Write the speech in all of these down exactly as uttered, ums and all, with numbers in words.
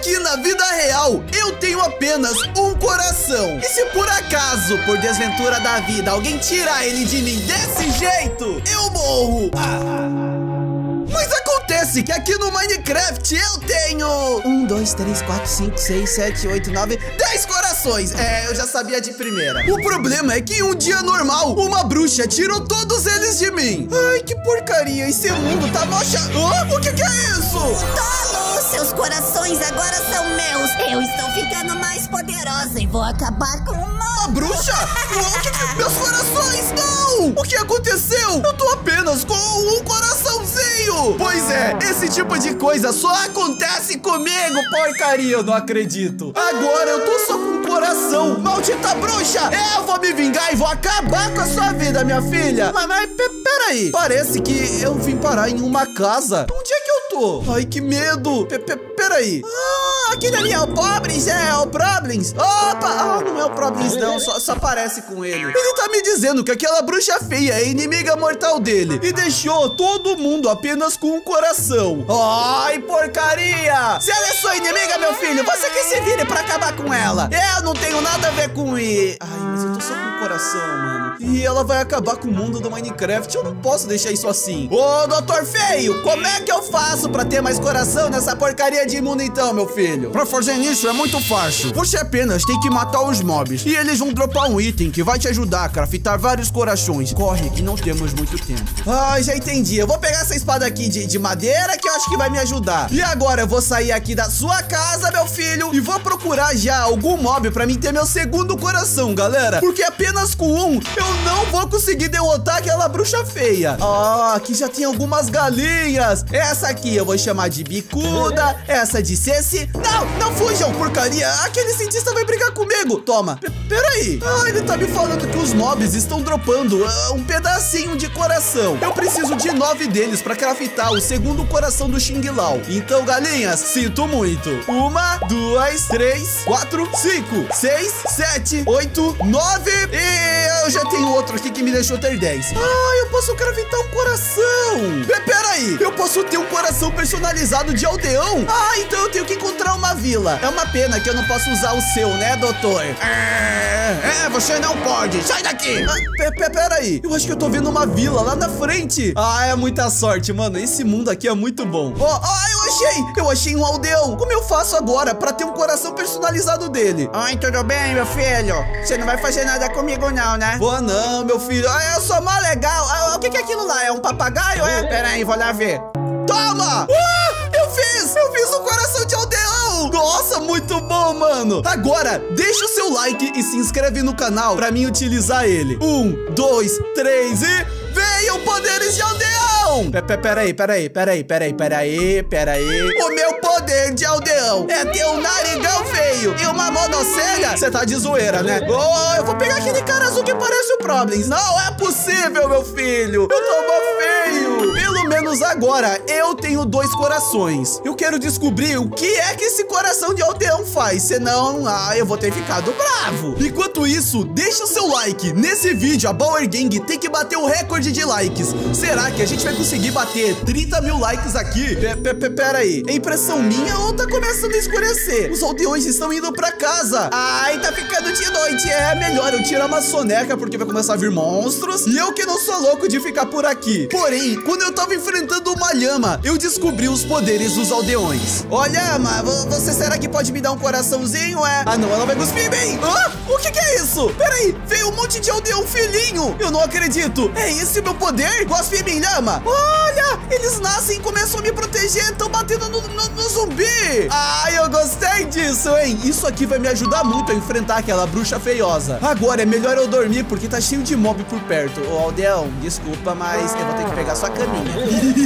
aqui na vida real, eu tenho apenas um coração. E se por acaso, por desventura da vida, alguém tirar ele de mim desse jeito, eu morro. Ah. Mas acontece que aqui no Minecraft eu tenho um, dois, três, quatro, cinco, seis, sete, oito, nove, dez corações. É, eu já sabia de primeira. O problema é que em um dia normal, uma bruxa tirou todos eles de mim. Ai, que porcaria. Esse mundo tá mocha... Oh, o que que é isso? Tolo, seus corações agora são meus. Eu estou ficando mais poderosa e vou acabar com o A bruxa? O que que... Meus corações, não! O que aconteceu? Eu tô apenas com um coraçãozinho. Pois é, esse tipo de coisa só acontece comigo, porcaria, eu não acredito. Agora eu tô só com um coração. Maldita bruxa! Eu vou me vingar e vou acabar com a sua vida, minha filha. Mas, mas peraí, parece que eu vim parar em uma casa. Onde é que eu tô? Ai, que medo. P -p Peraí. Ah, aquele ali é o Problems, é, é o Problems. Opa, ah, não é o Problems não, só, só parece com ele. Ele tá me dizendo que aquela bruxa feia é inimiga mortal dele e deixou todo mundo apenas com um coração. Ai, porcaria! Se ela é sua inimiga, meu filho, você que se vire pra acabar com ela. Eu não tenho nada a ver com isso. Ai, mas eu tô só com um coração, mano. E ela vai acabar com o mundo do Minecraft. Eu não posso deixar isso assim. Ô, doutor feio, como é que eu faço pra ter mais coração nessa porcaria de mundo então, meu filho? Pra fazer isso é muito fácil. Você apenas tem que matar os mobs e eles vão dropar um item que vai te ajudar a craftar vários corações. Corre que não temos muito tempo. Ah, já entendi. Eu vou pegar essa espada aqui de, de madeira que eu acho que vai me ajudar. E agora eu vou sair aqui da sua casa, meu filho, e vou procurar já algum mob pra mim ter meu segundo coração, galera. Porque apenas com um eu não vou conseguir derrotar aquela bruxa feia. Ah, aqui já tem algumas galinhas. Essa aqui eu vou chamar de bicuda. Essa de Ceci. Não, não fujam, porcaria. Aquele cientista vai brigar comigo. Toma. P Peraí. Ah, ele tá me falando que os mobs estão dropando uh, um pedacinho de coração. Eu preciso de nove deles pra craftar o segundo coração do Xing Lau. Então, galinhas, sinto muito. Uma, duas, três, quatro, cinco, seis, sete, oito, nove. E eu já tenho outro aqui que me deixou ter dez. Ah, eu posso craftar um coração. P Peraí. Eu posso ter um coração personalizado de aldeão? Ah, então eu tenho que encontrar uma vila. É uma pena que eu não posso usar o seu, né, doutor? É, é, você não pode. Sai daqui. Ah, p peraí. Eu acho que eu tô vendo uma vila lá na frente. Ah, é muita sorte, mano. Esse mundo aqui é muito bom. Ó, oh, ah, eu achei. Eu achei um aldeão. Como eu faço agora pra ter um coração personalizado dele? Ai, tudo bem, meu filho? Você não vai fazer nada comigo não, né? Boa não, meu filho. Ah, eu sou mó legal. Ah, o que que é aquilo lá? É um papagaio, é? Pera aí, vou lá ver. Toma! Ah, eu fiz! Eu fiz um coração de aldeão! Nossa, muito bom, mano! Agora, deixa o seu like e se inscreve no canal pra mim utilizar ele. Um, dois, três e... Venham poderes de aldeão! P Peraí, peraí, peraí, peraí, peraí, peraí. O meu poder de aldeão é ter um narigão feio e uma monocelha. Você tá de zoeira, né? Oh, eu vou pegar aquele cara azul que parece o Problems. Não é possível, meu filho. Eu tô mó feio. Pelo menos agora eu tenho dois corações. Eu quero descobrir o que é que esse coração de aldeão faz. Senão, ah, eu vou ter ficado bravo. Enquanto isso, deixa o seu like. Nesse vídeo, a Bauer Gang tem que bater o recorde de likes. Será que a gente vai conseguir bater trinta mil likes aqui? P -p -p Pera aí. É impressão minha ou tá começando a escurecer? Os aldeões estão indo pra casa. Ai, tá ficando de noite. É melhor eu tirar uma soneca porque vai começar a vir monstros. E eu que não sou louco de ficar por aqui. Porém, quando eu tava enfrentando uma lhama, eu descobri os poderes dos aldeões. Ó, lhama, você será que pode me dar um coraçãozinho, é? Ah, não, ela vai cuspir em mim. Ah, o que que é isso? Pera aí, veio um monte de aldeão filhinho. Eu não acredito. É esse o meu poder? Cospe em mim, lhama. Olha, eles nascem e começam a me proteger. Estão batendo no, no, no zumbi. Ai, eu gostei disso, hein? Isso aqui vai me ajudar muito a enfrentar aquela bruxa feiosa. Agora é melhor eu dormir porque tá cheio de mob por perto. Ô, aldeão, desculpa, mas eu vou ter que pegar sua caminha.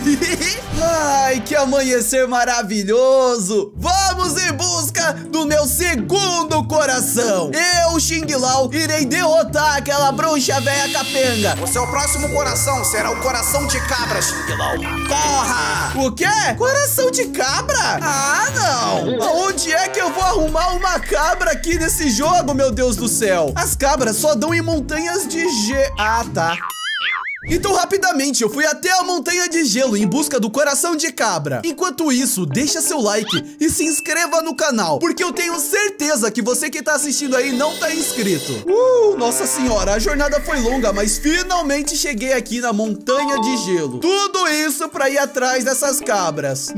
Ai, que amanhecer maravilhoso. Vamos em busca do meu segundo coração. Eu, Xing Lau, irei derrotar aquela bruxa velha capenga. O seu próximo coração será o coração de cabra, Xing Lau. Porra! O quê? Coração de cabra? Ah, não! Aonde é que eu vou arrumar uma cabra aqui nesse jogo, meu Deus do céu? As cabras só dão em montanhas de G... Ah, tá. Então, rapidamente, eu fui até a montanha de gelo em busca do coração de cabra. Enquanto isso, deixa seu like e se inscreva no canal, porque eu tenho certeza que você que tá assistindo aí não tá inscrito. Uh, nossa senhora, a jornada foi longa, mas finalmente cheguei aqui na montanha de gelo. Tudo isso pra ir atrás dessas cabras.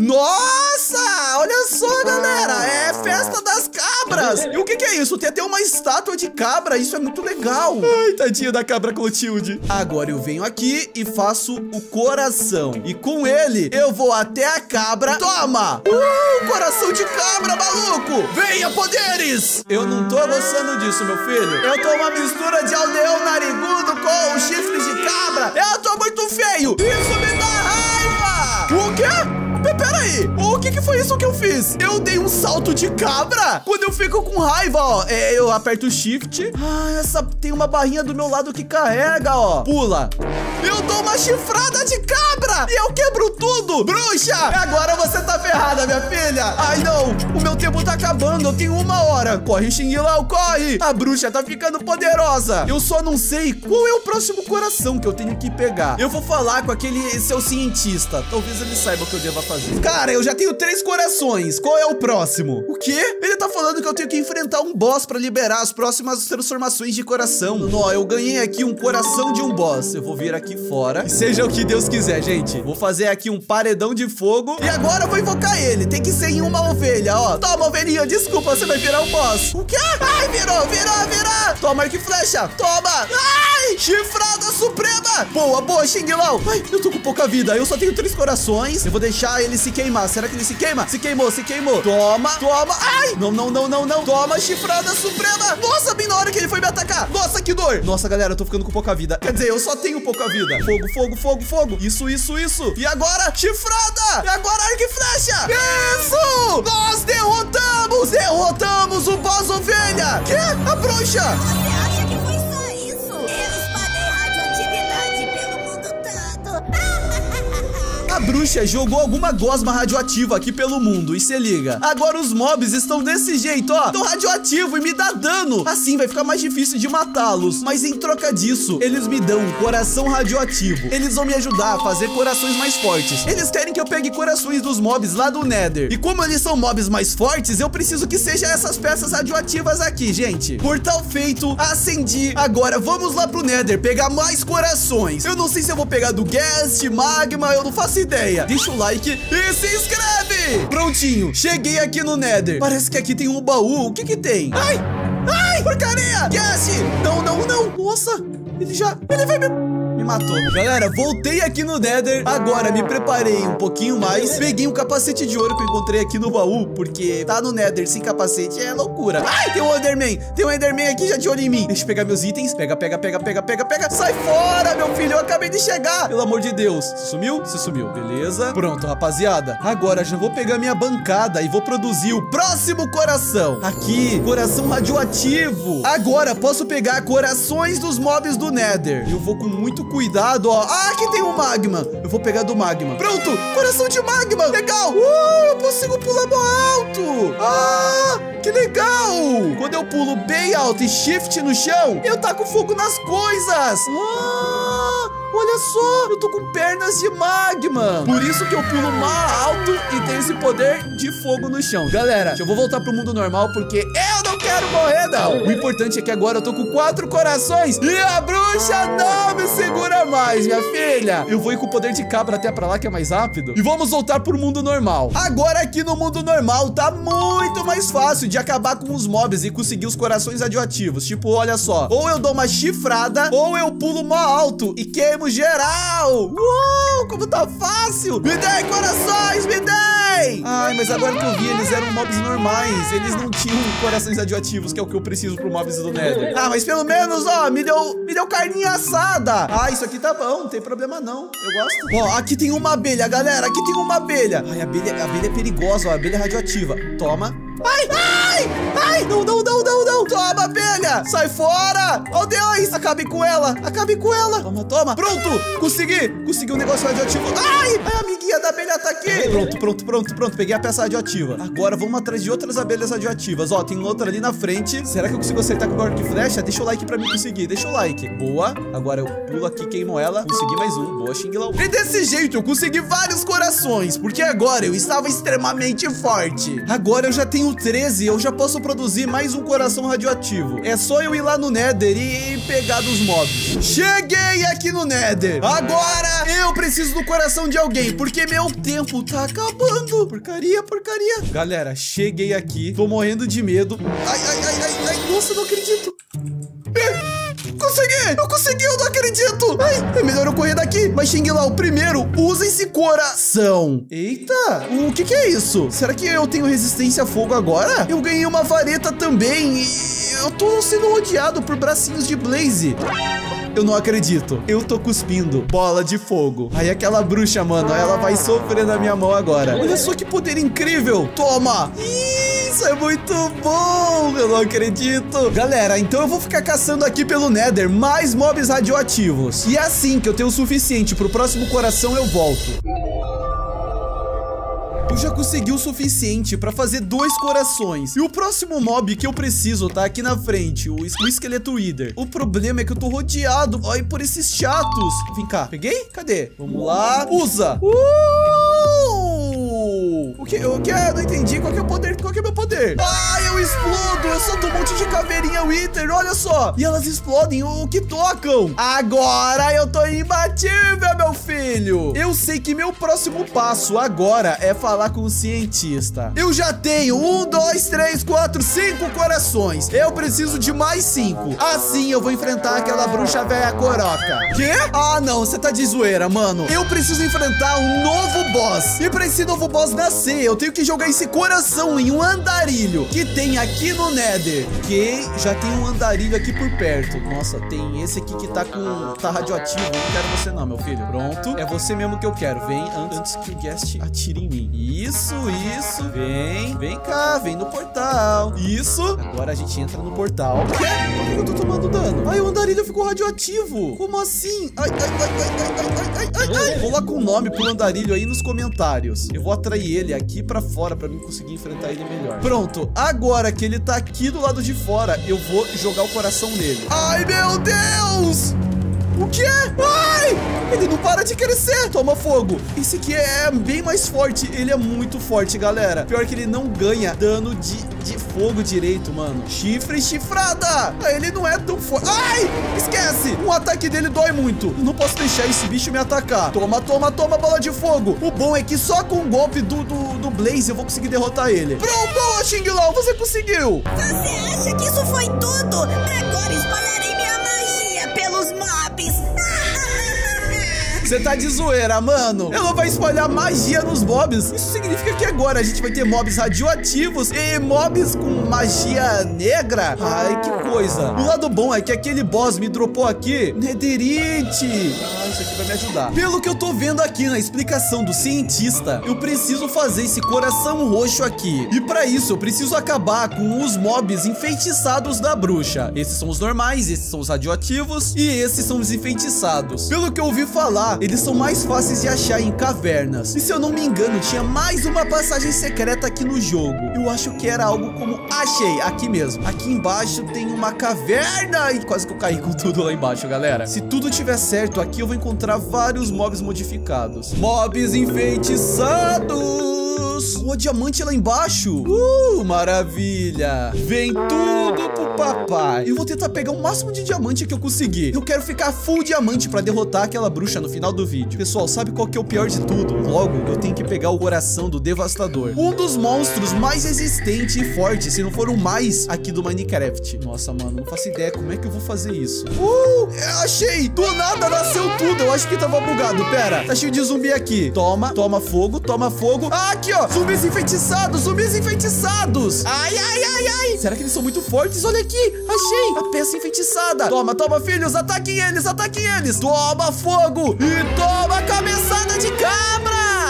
Nossa, olha só, galera, é festa das cabras. E o que que é isso? Tem até uma estátua de cabra, isso é muito legal. Ai, tadinha da cabra Clotilde. Agora eu venho aqui e faço o coração. E com ele, eu vou até a cabra. Toma! Uh, coração de cabra, maluco! Venha, poderes! Eu não tô gostando disso, meu filho. Eu tô uma mistura de aldeão narigudo com chifres de cabra. Eu tô muito feio. Isso me dá raiva! O quê? Pera aí, o que que foi isso que eu fiz? Eu dei um salto de cabra? Quando eu fico com raiva, ó, é, eu aperto o shift. Ah, essa tem uma barrinha do meu lado que carrega, ó. Pula. Eu dou uma chifrada de cabra e eu quebro tudo. Bruxa, agora você tá ferrada, minha filha. Ai, não, o meu tempo tá acabando, eu tenho uma hora. Corre, Xing Lau, corre. A bruxa tá ficando poderosa. Eu só não sei qual é o próximo coração que eu tenho que pegar. Eu vou falar com aquele seu cientista. Talvez ele saiba o que eu deva fazer. Cara, eu já tenho três corações. Qual é o próximo? O quê? Ele tá falando que eu tenho que enfrentar um boss pra liberar as próximas transformações de coração. Não, eu ganhei aqui um coração de um boss. Eu vou vir aqui fora. E seja o que Deus quiser, gente. Vou fazer aqui um paredão de fogo. E agora eu vou invocar ele. Tem que ser em uma ovelha, ó. Toma, ovelhinha. Desculpa, você vai virar um boss. O quê? Ai, virou, virou, virou. Toma, arco e flecha. Toma. Ai, chifrada suprema. Boa, boa, Xing Lau. Ai, eu tô com pouca vida. Eu só tenho três corações. Eu vou deixar ele se queimar. Será que ele se queima? Se queimou, se queimou. Toma, toma. Ai, não, não, não, não, não. Toma, chifrada suprema. Nossa, bem na hora que ele foi me atacar. Nossa, que dor. Nossa, galera, eu tô ficando com pouca vida. Quer dizer, eu só tenho pouca vida. Fogo, fogo, fogo, fogo. Isso, isso, isso. E agora, chifrada. E agora, arco e flecha. Isso. Nós derrotamos. Derrotamos o boss ovelha. Que? A bruxa. Você acha que foi só isso? Eu espalhei radioatividade pelo mundo todo. A bruxa jogou alguma gosma radioativa aqui pelo mundo. E se liga, agora os mobs estão desse jeito, ó. Tão radioativo e me dá dano. Assim vai ficar mais difícil de matá-los. Mas em troca disso, eles me dão um coração radioativo. Eles vão me ajudar a fazer corações mais fortes. Eles querem que eu pegue corações dos mobs lá do Nether. E como eles são mobs mais fortes, eu preciso que seja essas peças radioativas aqui, gente. Portal feito, acendi. Agora vamos lá pro Nether pegar mais corações. Eu não sei se eu vou pegar do Ghast, Magma, eu não faço ideia. Deixa o like e se inscreve. Prontinho, cheguei aqui no Nether. Parece que aqui tem um baú. O que que tem? Ai, ai, porcaria. Ghast, não, não, não. Nossa, ele já, ele vai me... me matou. Galera, voltei aqui no Nether. Agora me preparei um pouquinho mais. Peguei um capacete de ouro que eu encontrei aqui no baú, porque tá no Nether sem capacete é loucura. Ai, tem um Enderman. Tem um Enderman aqui já de olho em mim. Deixa eu pegar meus itens. Pega, pega, pega, pega, pega, pega. Sai fora, meu filho. Eu acabei de chegar. Pelo amor de Deus. Se sumiu? Se sumiu. Beleza. Pronto, rapaziada. Agora já vou pegar minha bancada e vou produzir o próximo coração. Aqui, coração radioativo. Agora posso pegar corações dos mobs do Nether. Eu vou com muito cuidado, ó. Ah, aqui tem um magma. Eu vou pegar do magma. Pronto, coração de magma. Legal. Uh, eu consigo pular mó alto. Ah, que legal. Quando eu pulo bem alto e shift no chão, eu taco fogo nas coisas. Ah, olha só, eu tô com pernas de magma. Por isso que eu pulo mais alto e tenho esse poder de fogo no chão. Galera, eu vou voltar pro mundo normal porque eu não quero morrer, não. O importante é que agora eu tô com quatro corações e a bruxa não me segura mais, minha filha. Eu vou ir com o poder de cabra até pra lá, que é mais rápido. E vamos voltar pro mundo normal. Agora aqui no mundo normal tá muito mais fácil de acabar com os mobs e conseguir os corações radioativos. Tipo, olha só. Ou eu dou uma chifrada, ou eu pulo mó alto e queimo geral. Uou, como tá fácil. Me dei corações, me dei. Ai, mas agora que eu vi, eles eram mobs normais. Eles não tinham corações radioativos, que é o que eu preciso pro mobs do Nether. Ah, mas pelo menos, ó, me deu, me deu carninha assada. Ah, isso aqui tá bom, não tem problema não. Eu gosto. Ó, aqui tem uma abelha, galera. Aqui tem uma abelha. Ai, a abelha, a abelha é perigosa, ó. A abelha é radioativa. Toma. Ai, ai. Ai, ai, não, não, não, não, não. Toma, abelha. Sai fora. Aldeões, acabe com ela. Acabe com ela. Toma, toma. Pronto, consegui. Consegui um negócio radioativo. Ai, a amiguinha da abelha tá aqui. Pronto, pronto, pronto, pronto. Peguei a peça radioativa. Agora vamos atrás de outras abelhas radioativas. Ó, tem outra ali na frente. Será que eu consigo acertar com o arco e flecha? Deixa o like pra mim conseguir. Deixa o like. Boa. Agora eu pulo aqui, queimo ela. Consegui mais um. Boa, Xing Lau. E desse jeito eu consegui vários corações, porque agora eu estava extremamente forte. Agora eu já tenho treze, eu já posso produzir mais um coração radioativo. É só eu ir lá no Nether e pegar dos mobs. Cheguei aqui no Nether. Agora eu preciso do coração de alguém, porque meu tempo tá acabando. Porcaria, porcaria. Galera, cheguei aqui. Tô morrendo de medo. Ai, ai, ai, ai, ai. Nossa, não acredito. Consegui! Eu consegui, eu não acredito! Ai, é melhor eu correr daqui. Mas, Xing Lau, primeiro, usa esse coração. Eita, o que que é isso? Será que eu tenho resistência a fogo agora? Eu ganhei uma vareta também e eu tô sendo rodeado por bracinhos de Blaze. Eu não acredito. Eu tô cuspindo bola de fogo. Aí aquela bruxa, mano, ela vai sofrer na minha mão agora. Olha só que poder incrível. Toma! Isso é muito bom. Eu não acredito. Galera, então eu vou ficar caçando aqui pelo Nether mais mobs radioativos. E assim que eu tenho o suficiente pro próximo coração, eu volto. Eu já consegui o suficiente pra fazer dois corações. E o próximo mob que eu preciso tá aqui na frente, o, o esqueleto Wither. O problema é que eu tô rodeado, ó, por esses chatos. Vem cá, peguei? Cadê? Vamos lá. Usa. Uh! O que? O que é? Não entendi. Qual que é o poder? Qual que é o meu poder? Ai, eu explodo. Eu solto um monte de caveirinha Wither, olha só. E elas explodem o que tocam. Agora eu tô imbatível, meu filho. Eu sei que meu próximo passo agora é falar com o cientista. Eu já tenho um, dois, três, quatro, cinco corações. Eu preciso de mais cinco. Assim eu vou enfrentar aquela bruxa velha coroca. Quê? Ah, não. Você tá de zoeira, mano. Eu preciso enfrentar um novo boss. E pra esse novo boss nascer, eu tenho que jogar esse coração em um andarilho que tem aqui no Nether. Que já tem um andarilho aqui por perto. Nossa, tem esse aqui que tá com... tá radioativo. Eu não quero você não, meu filho. Pronto. É você mesmo que eu quero. Vem antes que o guest atire em mim. Isso, isso. Vem. Vem cá. Vem no portal. Isso. Agora a gente entra no portal. Quê? Por que eu tô tomando dano? Ai, o andarilho ficou radioativo. Como assim? Ai, ai, ai, ai, ai, ai, ai, ai, ai. Coloca um nome pro andarilho aí nos comentários. Eu vou atrair ele aqui pra fora pra mim conseguir enfrentar ele melhor. Pronto. Agora que ele tá aqui do lado de fora, eu vou jogar o coração nele. Ai, meu Deus! O que é? Ai! Ele não para de crescer. Toma fogo. Esse aqui é bem mais forte. Ele é muito forte, galera. Pior que ele não ganha dano de, de fogo direito, mano. Chifre e chifrada. Ele não é tão forte. Ai! Esquece. O ataque dele dói muito. Eu não posso deixar esse bicho me atacar. Toma, toma, toma, bola de fogo. O bom é que só com o golpe do, do, do Blaze eu vou conseguir derrotar ele. Pronto, boa, Xing Lau. Você conseguiu. Você acha que isso foi tudo? Agora espalharei minha magia pelos mobs. Você tá de zoeira, mano. Ela vai espalhar magia nos mobs. Isso significa que agora a gente vai ter mobs radioativos e mobs com magia negra. Ai, que coisa. O lado bom é que aquele boss me dropou aqui Netherite. Ah, isso aqui vai me ajudar. Pelo que eu tô vendo aqui na explicação do cientista, eu preciso fazer esse coração roxo aqui. E pra isso eu preciso acabar com os mobs enfeitiçados da bruxa. Esses são os normais, esses são os radioativos e esses são os enfeitiçados. Pelo que eu ouvi falar, eles são mais fáceis de achar em cavernas. E se eu não me engano, tinha mais uma passagem secreta aqui no jogo. Eu acho que era algo como... Achei, aqui mesmo. Aqui embaixo tem uma caverna. E quase que eu caí com tudo lá embaixo, galera. Se tudo tiver certo, aqui eu vou encontrar vários mobs modificados. Mobs enfeitiçados. O diamante lá embaixo. Uh, maravilha. Vem tudo pro papai. Eu vou tentar pegar o máximo de diamante que eu conseguir. Eu quero ficar full diamante pra derrotar aquela bruxa no final do vídeo. Pessoal, sabe qual que é o pior de tudo? Logo, eu tenho que pegar o coração do Devastador. Um dos monstros mais resistentes e fortes, se não for o mais aqui do Minecraft. Nossa, mano, não faço ideia como é que eu vou fazer isso. Uh, achei. Do nada nasceu tudo. Eu acho que tava bugado. Pera, tá cheio de zumbi aqui. Toma, toma fogo, toma fogo. Ah, aqui, ó. Zumbis enfeitiçados, zumbis enfeitiçados. Ai, ai, ai, ai. Será que eles são muito fortes? Olha aqui. Achei a peça enfeitiçada. Toma, toma, filhos. Ataquem eles, ataquem eles. Toma fogo. E toma cabeçada de cabra.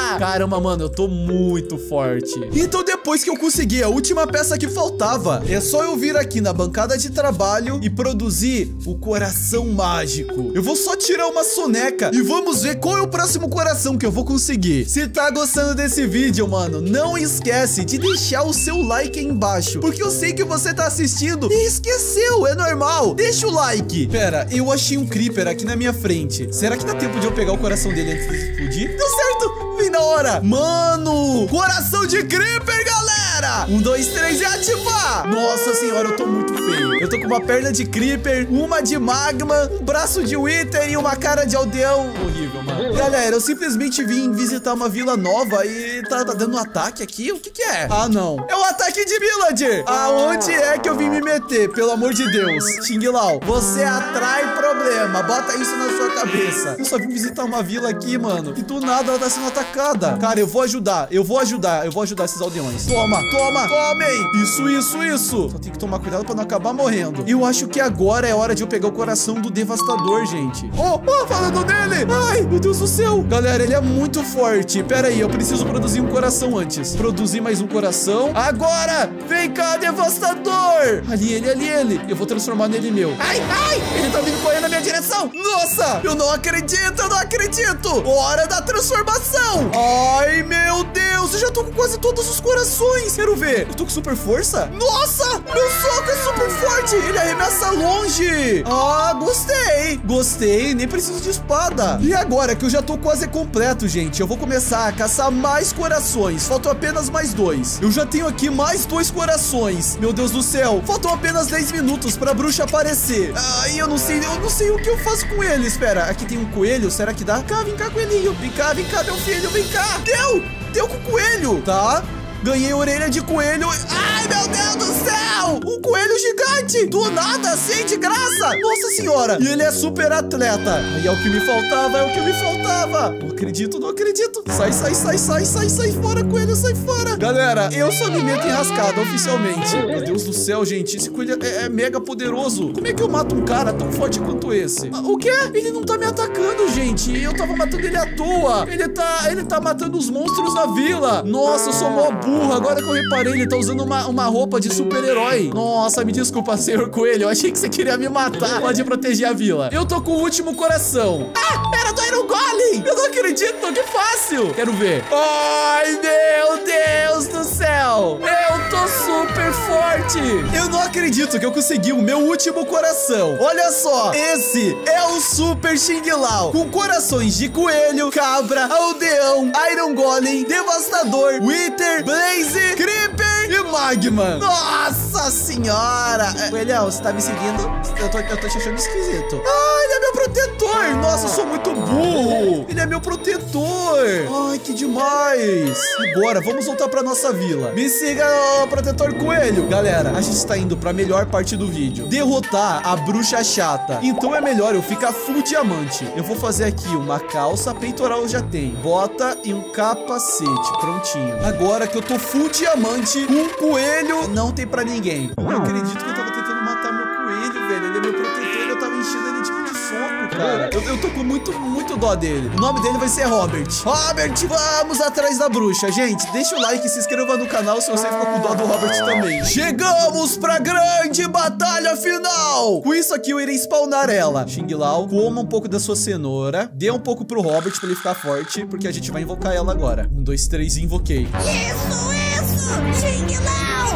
Caramba, mano, eu tô muito forte. Então depois que eu consegui a última peça que faltava, é só eu vir aqui na bancada de trabalho e produzir o coração mágico. Eu vou só tirar uma soneca e vamos ver qual é o próximo coração que eu vou conseguir. Se tá gostando desse vídeo, mano, não esquece de deixar o seu like aí embaixo, porque eu sei que você tá assistindo e esqueceu, é normal. Deixa o like. Pera, eu achei um creeper aqui na minha frente. Será que dá tempo de eu pegar o coração dele antes de explodir? Deu certo, vem na hora. Mano, coração de creeper, galera. Um, dois, três e ativar. Nossa senhora, eu tô muito feio. Eu tô com uma perna de creeper, uma de magma, um braço de wither e uma cara de aldeão. Horrível, mano. Galera, eu simplesmente vim visitar uma vila nova e tá, tá dando um ataque aqui. O que que é? Ah, não. É um ataque de villager. Aonde é que eu vim me meter? Pelo amor de Deus. Xing Lau, você atrai problema. Bota isso na sua cabeça. Eu só vim visitar uma vila aqui, mano, e do nada ela tá sendo atacada. Cara, eu vou ajudar. Eu vou ajudar. Eu vou ajudar esses aldeões. Toma, toma, tomem. Isso, isso, isso. Só tem que tomar cuidado pra não acabar morrendo. Eu acho que agora é hora de eu pegar o coração do devastador, gente. Oh, oh, falando nele. Ai, meu Deus do céu. Galera, ele é muito forte. Pera aí, eu preciso produzir um coração antes. Produzir mais um coração. Agora, vem cá, devastador. Ali ele, ali ele. Eu vou transformar nele meu. Ai, ai, ele tá vindo correndo na minha direção. Nossa, eu não acredito, eu não acredito. Hora da transformação. Ai, meu Deus, eu já tô com quase todos os corações. Quero ver. Eu tô com super força. Nossa, meu soco é super forte. Ele arremessa longe. Ah, gostei. Gostei, nem preciso de espada. E agora que eu já tô quase completo, gente, eu vou começar a caçar mais corações. Faltam apenas mais dois. Eu já tenho aqui mais dois corações. Meu Deus do céu. Faltam apenas dez minutos pra bruxa aparecer. Ai, eu não sei, eu não sei o que eu faço com ele. Espera, aqui tem um coelho. Será que dá? Vem cá, vem cá, coelhinho. Vem cá, vem cá, meu filho. Vem cá. Deu! Deu com o coelho. Tá. Ganhei orelha de coelho. Ai, meu Deus do céu! Um coelho gigante! Do nada, assim, de graça! Nossa senhora! E ele é super atleta. Aí é o que me faltava, é o que me faltava. Não acredito, não acredito. Sai, sai, sai, sai, sai, sai fora, coelho, sai fora. Galera, eu sou alimento enrascado, oficialmente. Meu Deus do céu, gente. Esse coelho é, é mega poderoso. Como é que eu mato um cara tão forte quanto esse? Ah, o quê? Ele não tá me atacando, gente. Eu tava matando ele à toa. Ele tá, ele tá matando os monstros na vila. Nossa, eu sou mó burro. Agora que eu reparei, ele tá usando uma, uma roupa de super-herói. Nossa, me desculpa, senhor coelho. Eu achei que você queria me matar. Pode proteger a vila. Eu tô com o último coração. Ah, era do Iron Golem. Eu não acredito, que fácil. Quero ver. Ai, meu Deus do céu. Eu tô super forte. Eu não acredito que eu consegui o meu último coração. Olha só, esse é o Super Xing Lau, com corações de coelho, cabra, aldeão, Iron Golem, devastador, wither, blaze, creeper e magma. Nossa senhora. Coelhão, você tá me seguindo? Eu tô, eu tô te achando esquisito. Ah, ele é meu protetor. Nossa, eu sou muito burro. Ele é meu protetor. Ai, que demais. Agora, vamos voltar pra nossa vila. Me siga, ó, protetor coelho. Galera, a gente tá indo pra melhor parte do vídeo. Derrotar a bruxa chata. Então é melhor eu ficar full diamante. Eu vou fazer aqui uma calça, peitoral eu já tenho, bota e um capacete. Prontinho. Agora que eu tô full diamante, um coelho não tem pra ninguém. Eu não acredito que eu tava tentando matar meu coelho, velho. Ele é meu protetor e eu tava enchendo ele tipo de soco, cara. Eu, eu tô com muito, muito dó dele. O nome dele vai ser Robert. Robert, vamos atrás da bruxa. Gente, deixa o like e se inscreva no canal se você ficou com dó do Robert também. Chegamos pra grande batalha final. Com isso aqui eu irei spawnar ela. Xing Lau, coma um pouco da sua cenoura. Dê um pouco pro Robert pra ele ficar forte, porque a gente vai invocar ela agora. Um, dois, três e invoquei. Isso, isso! Xing Lau!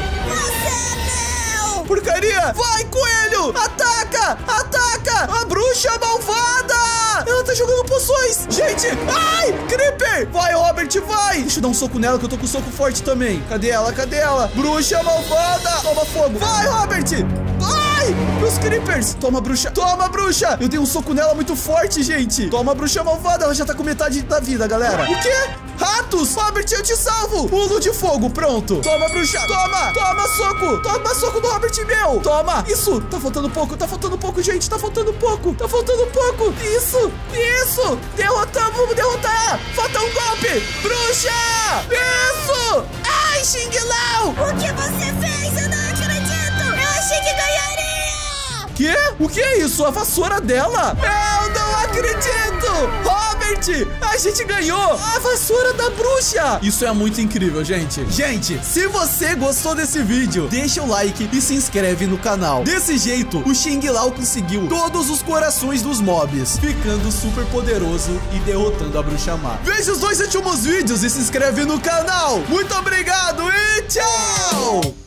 Você não! Porcaria! Vai, coelho! Ataca! Ataca! A bruxa malvada! Ela tá jogando poções! Gente! Ai! Creeper! Vai, Robert, vai! Deixa eu dar um soco nela, que eu tô com um soco forte também. Cadê ela? Cadê ela? Bruxa malvada! Toma fogo! Vai, Robert! Ai! Meus creepers! Toma, bruxa! Toma, bruxa! Eu dei um soco nela muito forte, gente! Toma, bruxa malvada! Ela já tá com metade da vida, galera. O quê? Ratos! Robert, eu te salvo! Pulo de fogo, pronto! Toma, bruxa! Toma! Toma, soco! Toma, soco do Robert, meu! Toma! Isso! Tá faltando pouco, tá faltando pouco, gente! Tá faltando pouco! Tá faltando pouco! Isso! Isso! Derrotamos! Vamos derrotar! Falta um golpe! Bruxa! Isso! Ai, Xing Lau! O que você fez? Eu não acredito! Eu achei que ganharia! Quê? O que é isso? A vassoura dela? Eu não acredito! Robert, sorte! A gente ganhou a vassoura da bruxa! Isso é muito incrível, gente. Gente, se você gostou desse vídeo, deixa o like e se inscreve no canal. Desse jeito, o Xing Lau conseguiu todos os corações dos mobs, ficando super poderoso e derrotando a bruxa má. Veja os dois últimos vídeos e se inscreve no canal. Muito obrigado e tchau!